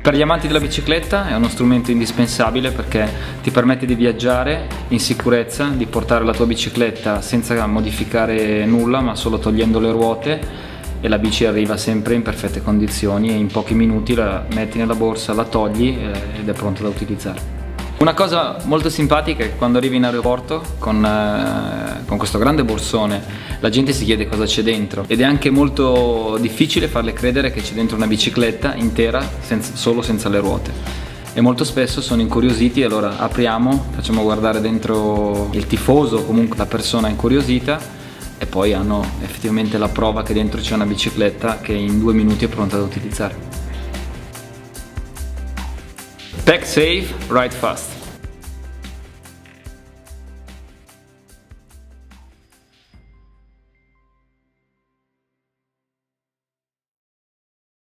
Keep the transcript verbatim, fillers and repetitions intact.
Per gli amanti della bicicletta è uno strumento indispensabile perché ti permette di viaggiare in sicurezza, di portare la tua bicicletta senza modificare nulla ma solo togliendo le ruote, e la bici arriva sempre in perfette condizioni e in pochi minuti la metti nella borsa, la togli ed è pronta da utilizzare. Una cosa molto simpatica è che quando arrivi in aeroporto con, eh, con questo grande borsone la gente si chiede cosa c'è dentro, ed è anche molto difficile farle credere che c'è dentro una bicicletta intera senza, solo senza le ruote, e molto spesso sono incuriositi. Allora apriamo, facciamo guardare dentro il tifoso o comunque la persona incuriosita, e poi hanno effettivamente la prova che dentro c'è una bicicletta che in due minuti è pronta da utilizzare. Pack safe, ride fast.